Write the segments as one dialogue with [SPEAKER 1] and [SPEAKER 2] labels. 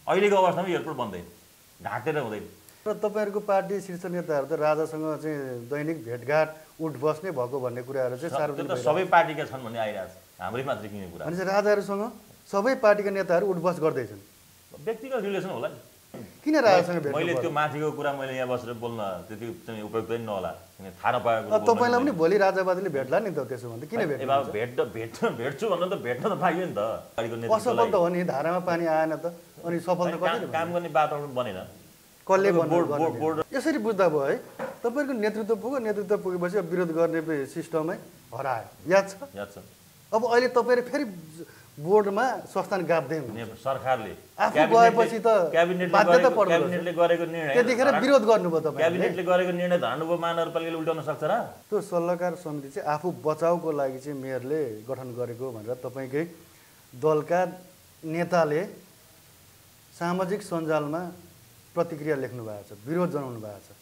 [SPEAKER 1] अहिलेको अवस्थामा एयरपोर्ट बन्दैन, ढाँटेर हुँदैन।
[SPEAKER 2] र तपाईँहरूको पार्टी शीर्ष नेताहरू त राजासँग चाहिँ दैनिक भेटघाट उठबस नै भएको भन्ने कुराहरू चाहिँ सार्वजनिक
[SPEAKER 1] त्यो त सबै पार्टीका छन् भन्ने आइरहेको छ, हाम्रै मात्रै किने कुरा।
[SPEAKER 2] भनेपछि राजाहरूसँग सबै पार्टीका नेताहरू उठबस गर्दैछन्।
[SPEAKER 1] व्यक्तिगत रिलेसन होला नि।
[SPEAKER 2] किन राजासँग भेट?
[SPEAKER 1] मैले त्यो माथिको कुरा मैले यहाँ बसेर बोल्न त्यति चाहिँ उपयुक्त नै नहोला, किन थाहा नपाएको।
[SPEAKER 2] तपाईँलाई पनि भोलि राजावादीले भेट्ला नि त, त्यसो भने किन
[SPEAKER 1] भेट्छु भन्दा त भेट्न त पाइयो नि त।
[SPEAKER 2] असफल त हो नि, धारामा पानी आएन त, अनि सफल त कसरी
[SPEAKER 1] काम गर्ने वातावरण बनेन,
[SPEAKER 2] कसले बोर्ड। यसरी बुझ्दा भयो है, तपाईँको नेतृत्व पुग्यो, नेतृत्व पुगेपछि विरोध गर्ने सिस्टममै हरायो, याद छ?
[SPEAKER 1] याद छ।
[SPEAKER 2] अब अहिले तपाईँले फेरि बोर्डमा संस्थान गाप्दै हुनुहुन्छ।
[SPEAKER 1] सरकारले
[SPEAKER 2] आफू गएपछि त बाध्यता पर्दैन,
[SPEAKER 1] क्याबिनेटले गरेको निर्णय
[SPEAKER 2] त्यतिखेर विरोध गर्नुभयो तपाईँ।
[SPEAKER 1] क्याबिनेटले गरेको निर्णय धरानउप महानगरपालिकाले उल्टाउन सक्छ र?
[SPEAKER 2] त्यो सल्लाहकार समिति चाहिँ आफू बचाउको लागि चाहिँ मेयरले गठन गरेको भनेर तपाईँकै दलका नेताले सामाजिक सञ्जालमा प्रतिक्रिया लेख्नु भएको छ, विरोध जनाउनु भएको छ।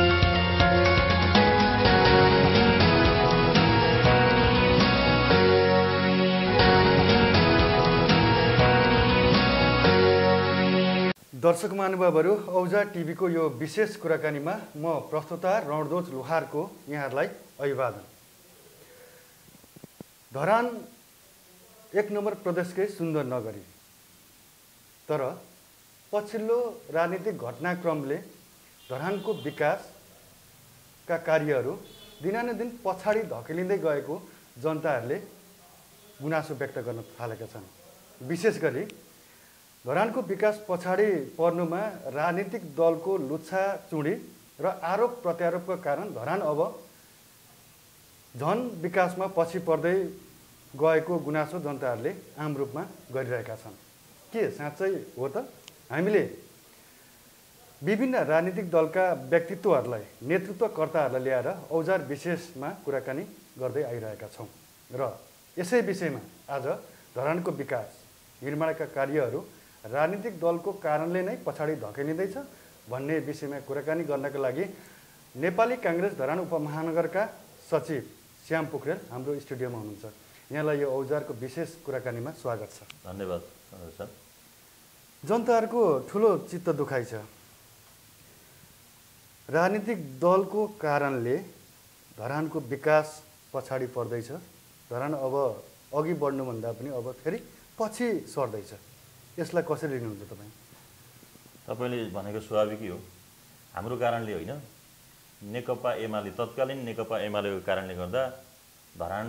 [SPEAKER 2] दर्शक महानुभावहरू, औजार टिभीको यो विशेष कुराकानीमा म प्रस्तुता रणध्वज लोहारको यहाँहरूलाई अभिवादन। धरान 1 नम्बर प्रदेशकै सुन्दर नगरी, तर पछिल्लो राजनीतिक घटनाक्रमले धरानको विकासका कार्यहरू दिनानुदिन पछाडि धकेलिँदै गएको जनताहरूले गुनासो व्यक्त गर्न थालेका छन्। विशेष गरी धरानको विकास पछाडि पर्नुमा राजनीतिक दलको लुच्छाचुडी र आरोप प्रत्यारोपका कारण धरान अब झन विकासमा पछि पर्दै गएको गुनासो जनताहरूले आम रूपमा गरिरहेका छन्। के साँच्चै हो त? हामीले विभिन्न राजनीतिक दलका व्यक्तित्वहरूलाई, नेतृत्वकर्ताहरूलाई ल्याएर औजार विशेषमा कुराकानी गर्दै आइरहेका छौँ र यसै विषयमा आज धरानको विकास निर्माणका कार्यहरू राजनीतिक दलको कारणले नै पछाडि धकेलिँदैछ भन्ने विषयमा कुराकानी गर्नका लागि नेपाली काङ्ग्रेस धरान उपमहानगरका सचिव श्याम पोखरेल हाम्रो स्टुडियोमा हुनुहुन्छ। यहाँलाई यो औजारको विशेष कुराकानीमा स्वागत छ।
[SPEAKER 1] धन्यवाद सर।
[SPEAKER 2] जनताहरूको ठुलो चित्त दुखाइ छ, राजनीतिक दलको कारणले धरानको विकास पछाडि पर्दैछ, धरान अब अघि बढ्नुभन्दा पनि अब फेरि पछि सर्दैछ। यसलाई कसरी लिनुहुन्छ तपाईँ?
[SPEAKER 1] तपाईँले भनेको स्वाभाविकै हो, हाम्रो कारणले होइन, नेकपा एमाले तत्कालीन नेकपा एमालेको कारणले गर्दा धरान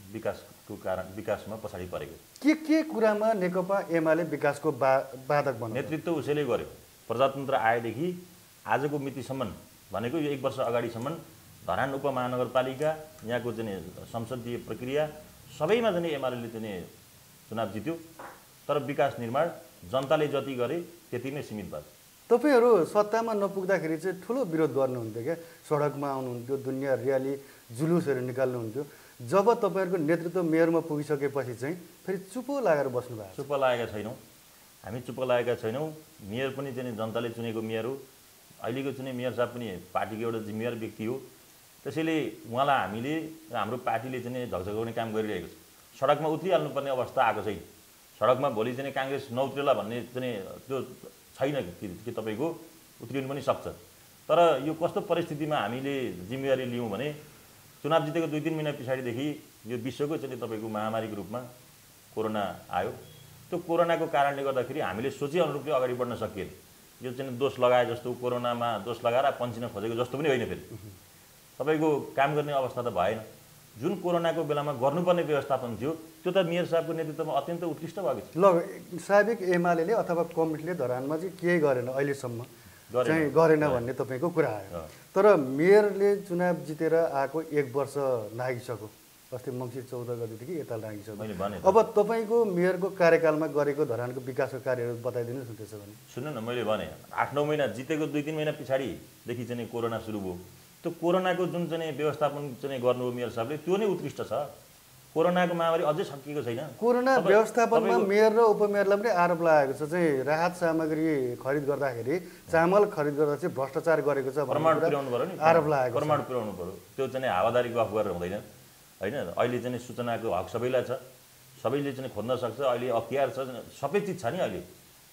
[SPEAKER 1] विकासमा पछाडि परेको।
[SPEAKER 2] के कुरामा नेकपा एमाले विकासको बाधक बन्यो?
[SPEAKER 1] नेतृत्व उसैले गर्यो। प्रजातन्त्र आएदेखि आजको मितिसम्म भनेको यो 1 वर्ष अगाडिसम्म धरान उपमहानगरपालिका यहाँको चाहिँ संसदीय प्रक्रिया सबैमा चाहिँ एमाले चाहिँ चुनाव जित्यो, तर विकास निर्माण जनताले जति गरे त्यति नै सीमित भयो।
[SPEAKER 2] तपाईँहरू सत्तामा नपुग्दाखेरि चाहिँ ठुलो विरोध गर्नुहुन्थ्यो क्या, सडकमा आउनुहुन्थ्यो, दुनियाँ र्याली जुलुसहरू निकाल्नुहुन्थ्यो। जब तपाईँहरूको नेतृत्व मेयरमा पुगिसकेपछि चाहिँ फेरि चुप्पो लागेर बस्नु भएको?
[SPEAKER 1] चुप्प लागेका छैनौँ, हामी चुप्प लागेका छैनौँ। मेयर पनि चाहिँ जनताले चुनेको मेयर हो, अहिलेको चुने मेयर साहब पनि पार्टीको एउटा जिम्मेवार व्यक्ति हो, त्यसैले उहाँलाई हामीले हाम्रो पार्टीले चाहिँ झकझगाउने काम गरिरहेको छ। सडकमा उत्रिहाल्नुपर्ने अवस्था आएको छैन। सडकमा भोलि चाहिँ काङ्ग्रेस नउत्रेला भन्ने चाहिँ त्यो छैन कि तपाईँको उत्रिनु पनि सक्छ। तर यो कस्तो परिस्थितिमा हामीले जिम्मेवारी लियौँ भने चुनाव जितेको 2-3 महिना पछाडिदेखि यो विश्वको चाहिँ तपाईँको महामारीको रूपमा कोरोना आयो। त्यो कोरोनाको कारणले गर्दाखेरि हामीले सोचे अनुरूपले अगाडि बढ्न सकिएन। यो चाहिँ दोष लगाए जस्तो, कोरोनामा दोष लगाएर पन्चिन खोजेको जस्तो पनि होइन। फेरि तपाईँको काम गर्ने अवस्था त भएन। जुन कोरोनाको बेलामा गर्नुपर्ने व्यवस्थापन थियो त्यो त मेयर साहबको नेतृत्वमा अत्यन्त उत्कृष्ट भएको थियो।
[SPEAKER 2] ल, साबिक एमाले अथवा कमिटीले धरानमा चाहिँ केही गरेन, अहिलेसम्म चाहिँ गरेन भन्ने तपाईँको कुरा आयो। तर मेयरले चुनाव जितेर आएको 1 वर्ष लागिसक्यो, अस्ति मङ्सिर 14 गतेदेखि यता लागिसक्यो। अब तपाईँको मेयरको कार्यकालमा गरेको धरानको विकासको कार्यहरू बताइदिनुहोस् न। त्यसो भने
[SPEAKER 1] सुन्नु न, मैले भने 8-9 महिना जितेको 2-3 महिना पछाडिदेखि चाहिँ कोरोना सुरु भयो। त्यो कोरोनाको जुन चाहिँ व्यवस्थापन चाहिँ गर्नुभयो मेयर साहबले त्यो नै उत्कृष्ट छ। कोरोनाको महामारी अझै सकिएको छैन।
[SPEAKER 2] कोरोना व्यवस्थापनमा मेयर र उपमेयरलाई पनि आरोप लागेको छ चाहिँ राहत सामग्री खरिद गर्दाखेरि, चामल खरिद गर्दा चाहिँ भ्रष्टाचार गरेको छ
[SPEAKER 1] प्रमाण पुर्याउनु पर्यो नि,
[SPEAKER 2] आरोप लागेको
[SPEAKER 1] प्रमाण पुर्याउनु पर्यो। त्यो चाहिँ हावादारी गफ गरेर हुँदैन होइन। अहिले चाहिँ सूचनाको हक सबैलाई छ, सबैले चाहिँ खोज्न सक्छ। अहिले अख्तियार छ, सबै चिज छ नि अहिले।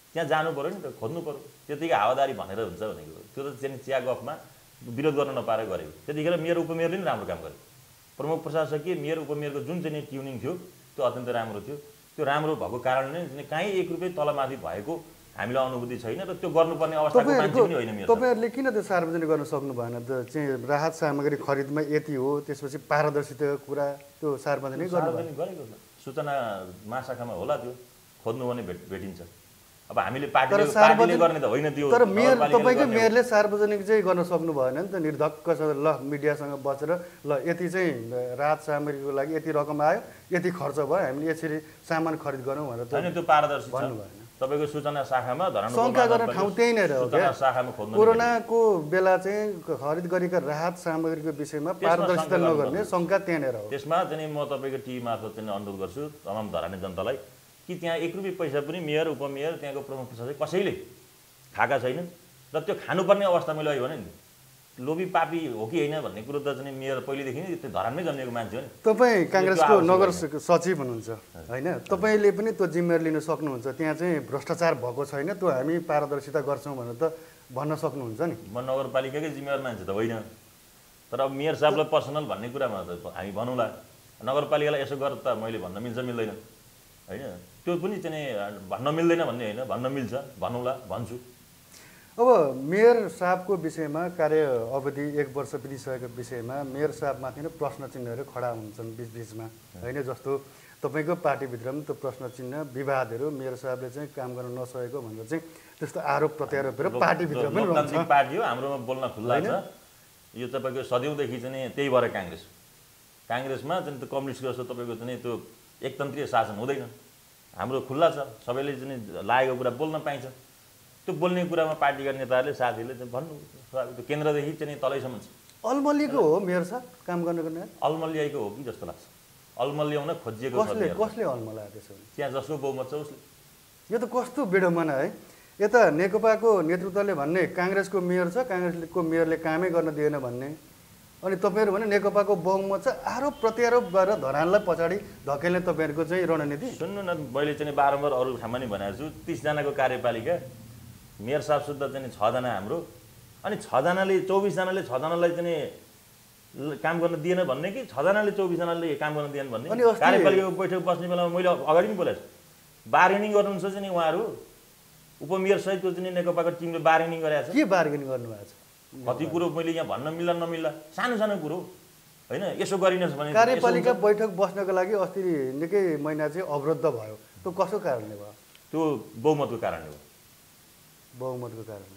[SPEAKER 1] त्यहाँ जानु पऱ्यो नि त, खोज्नु पऱ्यो। त्यतिकै हावादारी भनेर हुन्छ भनेको त्यो त चाहिँ चिया गफमा विरोध गर्न नपाएर गरेको। त्यतिखेर मेयर उपमेयरले नि राम्रो काम गर्यो। प्रमुख प्रशासकीय मेयर उपमेयरको जुन चाहिँ ट्युनिङ थियो त्यो अत्यन्तै राम्रो थियो। त्यो राम्रो भएको कारणले कहीँ 1 रुपैयाँ तलमाथि भएको हामीलाई अनुभूति छैन र त्यो गर्नुपर्ने अवस्थाको मान्छे पनि होइन मेयर।
[SPEAKER 2] तपाईँहरूले किन त्यो सार्वजनिक गर्न सक्नु भएन त? चाहिँ राहत सामग्री खरिदमा यति हो, त्यसपछि पारदर्शिताको कुरा त्यो सार्वजनिक गर्नु
[SPEAKER 1] गरेको सूचना महाशाखामा होला, त्यो खोज्नु भने भेटिन्छ। अब हामीले पार्टीले गर्ने त होइन त्यो।
[SPEAKER 2] तर मेयर तपाईँकै मेयरले सार्वजनिक चाहिँ गर्न सक्नु भएन नि त? निर्धक्कसँग ल मिडियासँग बसेर ल यति चाहिँ राहत सामग्रीको लागि यति रकम आयो, यति खर्च भयो, हामीले यसरी सामान खरिद गरौँ भनेर
[SPEAKER 1] होइन, त्यो पारदर्शी
[SPEAKER 2] भन्नु भएन।
[SPEAKER 1] तपाईँको सूचना शाखामा
[SPEAKER 2] शङ्का गर्ने ठाउँ त्यही नै रह्यो।
[SPEAKER 1] शाखामा खोज्नु
[SPEAKER 2] कोरोनाको बेला चाहिँ खरिद गरेका राहत सामग्रीको विषयमा पारदर्शिता नगर्ने शङ्का त्यही नै रह्यो।
[SPEAKER 1] त्यसमा चाहिँ म तपाईँको टिभी मार्फत चाहिँ अनुरोध गर्छु तमाम धरानी जनतालाई कि त्यहाँ 1 रुपैयाँ पैसा पनि मेयर उपमेयर त्यहाँको प्रमुख प्रशासक कसैले खाएका छैनन् र त्यो खानुपर्ने अवस्था मैले अहिले भने नि लोभी पापी हो कि होइन भन्ने कुरो त चाहिँ मेयर पहिलेदेखि नै त्यो धरानमै जन्मेको मान्छे हो नि।
[SPEAKER 2] तपाईँ काङ्ग्रेसको नगर सचिव हुनुहुन्छ होइन? तपाईँले पनि त्यो जिम्मेवारी लिन सक्नुहुन्छ। त्यहाँ चाहिँ भ्रष्टाचार भएको छैन, त्यो हामी पारदर्शिता गर्छौँ भनेर त भन्न सक्नुहुन्छ नि।
[SPEAKER 1] म नगरपालिकाकै जिम्मेवार मान्छे त होइन, तर अब मेयर साहबलाई पर्सनल भन्ने कुरामा त हामी भनौँला। नगरपालिकालाई यसो गर त मैले भन्न मिल्छ मिल्दैन होइन? त्यो पनि चाहिँ भन्न मिल्दैन भन्ने होइन, भन्न मिल्छ भनौँला, भन्छु।
[SPEAKER 2] अब मेयर साहबको विषयमा कार्य अवधि 1 वर्ष बितिसकेको विषयमा मेयर साहबमाथि नै प्रश्न चिन्हहरू खडा हुन्छन् बिचबिचमा होइन? जस्तो तपाईँको पार्टीभित्र पनि त्यो प्रश्न चिन्ह विवादहरू मेयर साहबले चाहिँ काम गर्न नसकेको भनेर चाहिँ त्यस्तो आरोप प्रत्यारोपहरू पार्टीभित्र पनि रहन्छ।
[SPEAKER 1] पार्टी हो, हाम्रोमा बोल्न खुल्ला छ। यो तपाईँको सदैवदेखि चाहिँ त्यही भएर काङ्ग्रेसमा चाहिँ त्यो कम्युनिस्ट जस्तो तपाईँको चाहिँ त्यो एकतन्त्रीय शासन हुँदैन। हाम्रो खुल्ला छ, सबैले चाहिँ लागेको कुरा बोल्न पाइन्छ। त्यो बोल्ने कुरामा पार्टीका नेताहरूले साथीहरूले चाहिँ भन्नु, त्यो केन्द्रदेखि चाहिँ तलैसम्म छ।
[SPEAKER 2] अलमल्लीको हो मेयर साहब काम गर्नको निम्ति?
[SPEAKER 1] अलमल्ल्याएको हो कि जस्तो लाग्छ। अलमल्याउन खोजिएको छ।
[SPEAKER 2] कसले अलमल्यायो त्यसो भने?
[SPEAKER 1] त्यहाँ जसको बहुमत छ उसले।
[SPEAKER 2] यो त कस्तो विडम्बना है! यता नेकपाको नेतृत्वले भन्ने काङ्ग्रेसको मेयर छ, काङ्ग्रेसको मेयरले कामै गर्न दिएन भन्ने, अनि तपाईँहरू भने नेकपाको बहुमत छ, आरोप प्रत्यारोप गरेर धरानलाई पछाडि धकेल्ने तपाईँहरूको चाहिँ रणनीति।
[SPEAKER 1] सुन्नु न, मैले चाहिँ बारम्बार अरू ठाउँमा नि भनेको छु, 30 जनाको कार्यपालिका, मेयर साहब सुद्धा चाहिँ 6 जना हाम्रो, अनि 6 जनाले 24 जनाले 6 जनालाई चाहिँ काम गर्न दिएन भन्ने कि 6 जनाले 24 जनाले काम गर्न दिएन भन्ने? कार्यपालिकाको बैठक बस्ने बेलामा मैले अगाडि पनि बोलेको छु, बार्गेनिङ गर्नुहुन्छ चाहिँ उहाँहरू उपमेयर सहितको चाहिँ नेकपाको टिमले बार्गेनिङ गरेको छ।
[SPEAKER 2] के बार्गेनिङ गर्नुभएको छ?
[SPEAKER 1] कति कुरो मैले यहाँ भन्न मिल्ला नमिल्ला, सानो सानो कुरो होइन, यसो गरिनुहोस् भने।
[SPEAKER 2] कार्यपालिका बैठक बस्नको लागि अस्ति निकै महिना चाहिँ अवरुद्ध भयो, त्यो कसको कारणले भयो?
[SPEAKER 1] त्यो बहुमतको कारणले हो।
[SPEAKER 2] बहुमतको कारणले?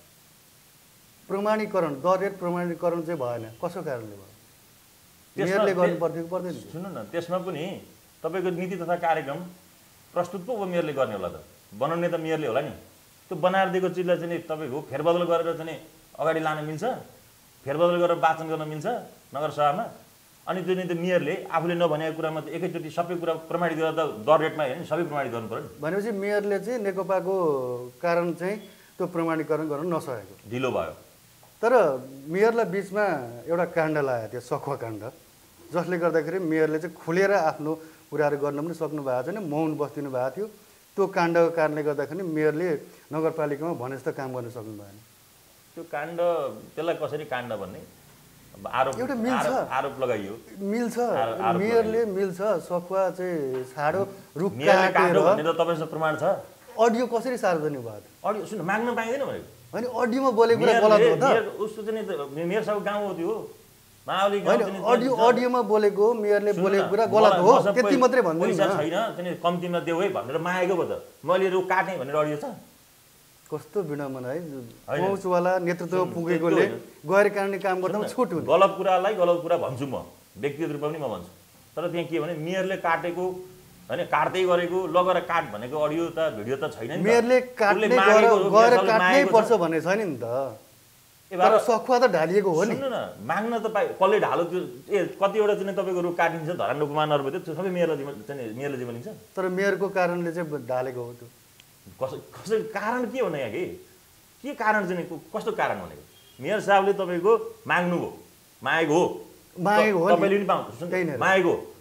[SPEAKER 2] प्रमाणीकरण, दर रेट प्रमाणीकरण चाहिँ भएन, कसको कारणले भयो? मेयरले गर्नु पर्थ्यो कि पर्दैन?
[SPEAKER 1] सुन्नु न, त्यसमा पनि तपाईँको नीति तथा कार्यक्रम प्रस्तुत पो मेयरले गर्ने होला त, बनाउने त मेयरले होला नि। त्यो बनाएर दिएको चिजलाई चाहिँ तपाईँको फेरबदल गरेर चाहिँ अगाडि लान मिल्छ, फेरबदल गरेर वाचन गर्न मिल्छ नगरसभामा। अनि त्यो नि त मेयरले आफूले नभनेको कुरामा त एकैचोटि सबै कुरा प्रमाणित गरेर त दर रेटमा होइन सबै प्रमाणित गर्नु पर्यो नि।
[SPEAKER 2] भनेपछि मेयरले चाहिँ नेकपाको कारण चाहिँ त्यो प्रमाणीकरण गर्न नसकेको,
[SPEAKER 1] ढिलो भयो।
[SPEAKER 2] तर मेयरलाई बिचमा एउटा काण्ड लगाएको थियो, सखुवा काण्ड, जसले गर्दाखेरि मेयरले चाहिँ खुलेर आफ्नो कुराहरू गर्न पनि सक्नु भएको छैन, मौन बस्दिनु भएको थियो। त्यो काण्डको कारणले गर्दाखेरि मेयरले नगरपालिकामा भने जस्तो काम गर्न सक्नु भएन।
[SPEAKER 1] त्यो काण्ड, त्यसलाई कसरी काण्ड भन्ने आरोप,
[SPEAKER 2] एउटा मिल्छ,
[SPEAKER 1] आरोप लगाइयो,
[SPEAKER 2] मिल्छ, मेयरले मिल्छ, सखुवा चाहिँ छाडो रुख
[SPEAKER 1] काटेर भन्ने त तपाईँसँग प्रमाण छ।
[SPEAKER 2] अडियो कसरी सार्वजनिक भयो?
[SPEAKER 1] अडियो सुन्नु, माग्न पाइँदैन भनेको।
[SPEAKER 2] होइन, अडियोमा बोलेको कुरा गलत हो त?
[SPEAKER 1] उसको चाहिँ मेयर साहब गाउँ हो त्यो माओली
[SPEAKER 2] गाउँ, अडियोमा बोलेको मेयरले बोलेको कुरा गलत हो, त्यति मात्रै भन्दिनु
[SPEAKER 1] न। छैन चाहिँ कम्तीमा देऊ है भनेर मागेको भयो त, मैले रुख काटेँ भनेर अडियो छ।
[SPEAKER 2] कस्तो विडम्बना है! पहुँचवाला नेतृत्व पुगेकोले गैर कानुनी काम गर्दा छुट हुन्छ।
[SPEAKER 1] गलत कुरालाई गलत कुरा भन्छु म, व्यक्तिगत रूपमा पनि म भन्छु। तर त्यहाँ के भने मेयरले काटेको होइन, काट्दै गरेको लगेर काट भनेको अडियो त भिडियो त छैन नि।
[SPEAKER 2] मेयरले काट्ने गएर काट्नै पर्छ भन्ने छैन नि त। तर सखुवा त ढालिएको हो नि।
[SPEAKER 1] सुन्नु न, माग्न त कसले ढालो त्यो कतिवटा चाहिँ तपाईँको रुख काटिन्छ धरान उपमहानगरबाट, त्यो सबै मेयरले जिम्मा लिन्छ।
[SPEAKER 2] तर मेयरको कारणले चाहिँ ढालेको हो त्यो।
[SPEAKER 1] कसै कारण के हो न यहाँ? के कारण चाहिँ कस्तो कारण भनेको? मेयर साहबले तपाईँको माग्नुभयो, मागेको हो,
[SPEAKER 2] तपाईँले
[SPEAKER 1] पनि पाउँछ, मागेको,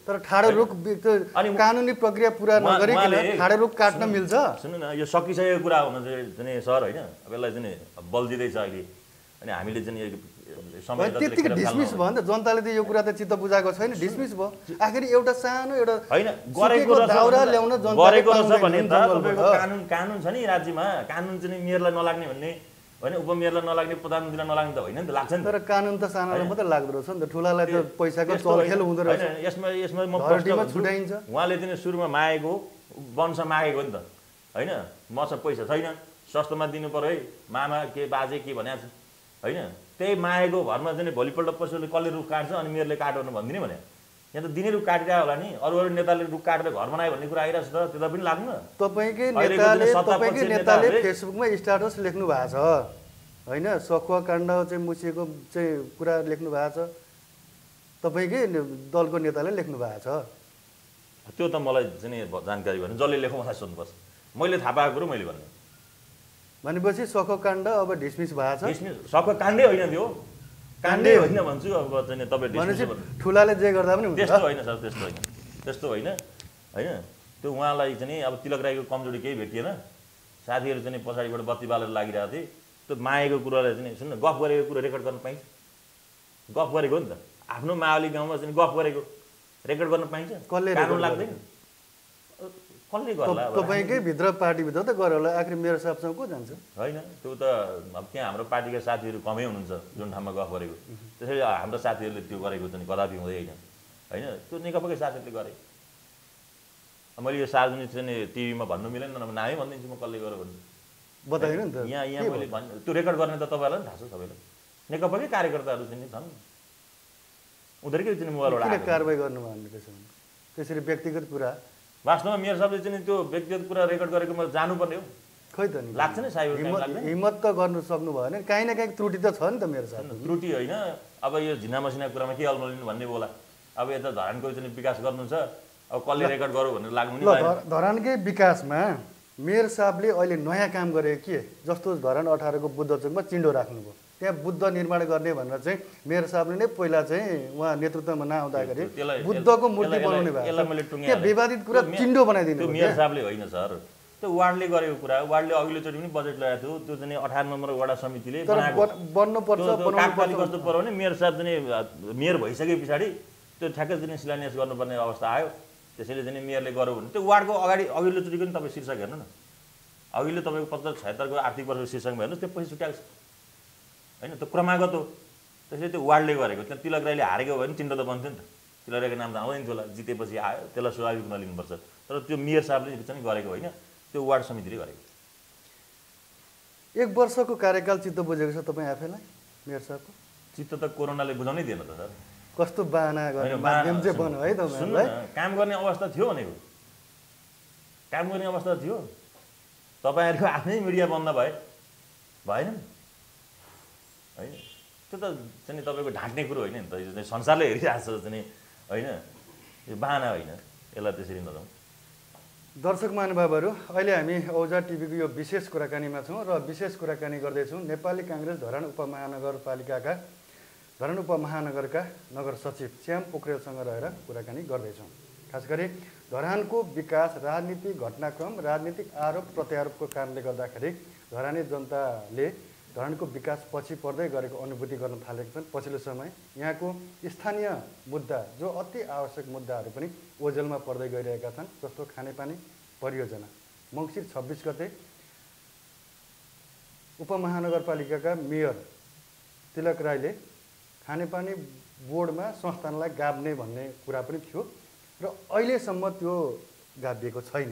[SPEAKER 2] तर ठाडो रुख
[SPEAKER 1] अनि
[SPEAKER 2] कानुनी प्रक्रिया पुरा नगरिकन ठाडो रुख काट्न मिल्छ?
[SPEAKER 1] सुन्नु न, यो सकिसकेको कुरा हुन चाहिँ सर होइन, अब यसलाई चाहिँ बल दिँदैछ अहिले। अनि हामीले चाहिँ समय
[SPEAKER 2] त्यतिकै डिसमिस भयो नि त, जनताले त यो कुरा त चित्त बुझाएको छैन, डिसमिस भयो। आखिर एउटा सानो एउटा
[SPEAKER 1] होइन गरेको
[SPEAKER 2] दाउरा ल्याउन जनताले
[SPEAKER 1] गरेको रहेछ भने त तपाईँको कानुन छ नि राज्यमा, कानुन चाहिँ मेयरलाई नलाग्ने भन्ने होइन, उपमेयरलाई नलाग्ने, प्रधानमन्त्रीलाई नलाग्ने त होइन नि त, लाग्छ नि।
[SPEAKER 2] तर कानुन त सानोलाई मात्रै लाग्दो रहेछ नि त, ठुलालाई त पैसाको चलखेल हुँदो रहेछ।
[SPEAKER 1] यसमा म
[SPEAKER 2] छुट्याइन्छ।
[SPEAKER 1] उहाँले चाहिँ सुरुमा मागेको वंश मागेको नि त होइन, मसँग पैसा छैन, सस्तोमा दिनु पर्यो है, मामा के बाजे के भनेको छ होइन, त्यही मागेको भरमा चाहिँ भोलिपल्ट पशुले कसले रुख काट्छ अनि मेयरले काट्नु भनिदिने भने यहाँ त दिने रुख काटिरहेको होला नि, अरू नेताले रुख काटेर घर बनायो भन्ने कुरा आइरहेको छ त, त्यसलाई पनि लाग्नु।
[SPEAKER 2] तपाईँकै नेताले फेसबुकमा स्ट्याटस लेख्नु भएको छ होइन, सखुवा काण्ड चाहिँ मुसिएको चाहिँ कुरा लेख्नु भएको छ, तपाईँकै दलको नेताले लेख्नु भएको छ।
[SPEAKER 1] त्यो त मलाई चाहिँ जानकारी भएन, जसले लेखौँ मलाई सोध्नुपर्छ, मैले थाहा पाएको कुरो मैले भन्नु।
[SPEAKER 2] भनेपछि सखुवा काण्ड अब डिसमिस भएको छ?
[SPEAKER 1] डिसमिस सखुवा काण्डै होइन, त्यो काण्डै होइन भन्छु। अब चाहिँ तपाईँ
[SPEAKER 2] भनेपछि ठुलाले जे गर्दा पनि हुन्छ?
[SPEAKER 1] त्यस्तो होइन सर, त्यस्तो होइन, त्यस्तो होइन होइन। त्यो उहाँलाई चाहिँ अब तिलक राईको कमजोरी केही भेटिएन, साथीहरू चाहिँ पछाडिबाट बत्ती बालेर लागिरहेको थिए, त्यो मागेको कुरालाई चाहिँ सुन्नु, गफ गरेको कुरो रेकर्ड गर्न पाइन्छ? गफ गरेको हो नि त, आफ्नो मावली गाउँमा चाहिँ गफ गरेको रेकर्ड गर्न पाइन्छ?
[SPEAKER 2] कसले
[SPEAKER 1] कानुन लाग्दैन, कसले गर्ला?
[SPEAKER 2] तपाईँकै भित्र पार्टीभित्र त गरेर होला, आखिर मेरो साहबसँग को जान्छ?
[SPEAKER 1] होइन, त्यो त अब त्यहाँ हाम्रो पार्टीका साथीहरू कमै हुनुहुन्छ जुन ठाउँमा गफ गरेको, त्यसैले हाम्रो साथीहरूले त्यो गरेको चाहिँ कदापि हुँदैन होइन, त्यो नेकपाकै साथीहरूले गरे। मैले यो सार्वजनिक चाहिँ टिभीमा भन्नु मिलेन, नामै भनिदिन्छु म कसले गर्यो भन्नु,
[SPEAKER 2] बताइनु नि त।
[SPEAKER 1] यहाँ मैले त्यो रेकर्ड गर्ने त तपाईँहरूलाई पनि थाहा छ, सबैलाई नेकपाकै कार्यकर्ताहरू चाहिँ छन्, उनीहरूकै चाहिँ मोबाइलबाट
[SPEAKER 2] किन कारबाही गर्नु भन्नु त्यसो भने? त्यसरी व्यक्तिगत कुरा
[SPEAKER 1] वास्तवमा मेयर साहबले चाहिँ त्यो व्यक्तिगत कुरा रेकर्ड गरेकोमा जानुपर्ने हो,
[SPEAKER 2] खै त नि,
[SPEAKER 1] लाग्छ नि साइबर
[SPEAKER 2] हिम्मत त गर्नु सक्नु भएन, काहीँ न काहीँ त्रुटि त छ नि त मेरो साहब।
[SPEAKER 1] त्रुटि होइन, अब यो झिना मसिना कुरामा के अल्मलिनु भन्ने बोला, अब यता धरानको चाहिँ विकास गर्नु छ, अब कसले रेकर्ड गरौँ भनेर लाग्नु नि।
[SPEAKER 2] धरानकै विकासमा मेयर साहबले अहिले नयाँ काम गरे के, जस्तो धरान 18 को बुद्ध चोकमा चिन्डो राख्नुभयो, त्यहाँ बुद्ध निर्माण गर्ने भनेर चाहिँ मेयर साहबले नै पहिला चाहिँ उहाँ नेतृत्वमा नआउँदाखेरि बुद्धको मूर्ति बनाउने भएको, त्यहाँ विवादित कुरा चिन्डो बनाइदिनु।
[SPEAKER 1] त्यो मेयर साहबले होइन सर, त्यो वार्डले गरेको कुरा, वार्डले अघिल्लोचोटि पनि बजेट ल्याएको थियो, त्यो चाहिँ 18 नम्बर वडा समितिले
[SPEAKER 2] बन्नुपर्छ
[SPEAKER 1] कस्तो पर्यो भने मेयर साहब चाहिँ मेयर भइसके पछाडि त्यो ठ्याक्कै चाहिँ शिलान्यास गर्नुपर्ने अवस्था आयो, त्यसैले चाहिँ मेयरले गर्यो भने त्यो वार्डको अगाडि अघिल्लोचोटिको पनि तपाईँ शीर्षक हेर्नु न, अघिल्लो तपाईँको 75-76 को आर्थिक वर्षको शीर्षकमा हेर्नुहोस्, त्यो पैसा छुट्याएको छ होइन, त्यो क्रमागत हो, त्यसैले त्यो वार्डले गरेको। त्यहाँ तिलक राईले हारेको भयो भने चिन्डो त बन्थ्यो नि त, तिलक राईको नाम त आउँदैन थियो होला, जितेपछि आयो, त्यसलाई स्वाभाविक नलिनुपर्छ, तर त्यो मेयर साहबले चाहिँ गरेको होइन, त्यो वार्ड समितिले गरेको।
[SPEAKER 2] 1 वर्षको कार्यकाल चित्त बुझेको छ तपाईँ आफैलाई मेयर साहबको?
[SPEAKER 1] चित्त त कोरोनाले बुझाउनै दिएन त सर,
[SPEAKER 2] कस्तो बाहना गर्ने माध्यम चाहिँ बन्यो है तपाईँलाई?
[SPEAKER 1] काम गर्ने अवस्था थियो भनेको, काम गर्ने अवस्था थियो, तपाईँहरूको आफ्नै मिडिया बन्द भएन नि होइन, त्यो त चाहिँ तपाईँको ढाँट्ने कुरो होइन नि त, यो चाहिँ संसारले हेरिरहेको छ चाहिँ होइन, यो बाहना होइन, यसलाई त्यसरी नजाउँ।
[SPEAKER 2] दर्शक महानुभावहरू, अहिले हामी औजा टिभीको यो विशेष कुराकानीमा छौँ र विशेष कुराकानी गर्दैछौँ नेपाली काङ्ग्रेस धरान उपमहानगरका नगर सचिव श्याम पोखरेलसँग रहेर कुराकानी गर्दैछौँ। खास गरी धरानको विकास, राजनीतिक घटनाक्रम, राजनीतिक आरोप प्रत्यारोपको कारणले गर्दाखेरि धरानी जनताले धरानको विकास पछि पर्दै गरेको अनुभूति गर्न थालेको छन्। पछिल्लो समय यहाँको स्थानीय मुद्दा, जो अति आवश्यक मुद्दाहरू पनि ओझेलमा पर्दै गइरहेका छन्, जस्तो खानेपानी परियोजना। मङ्सिर 26 गते उपमहानगरपालिकाका मेयर तिलक राईले खानेपानी बोर्डमा संस्थानलाई गाभ्ने भन्ने कुरा पनि थियो र अहिलेसम्म त्यो गाभिएको छैन।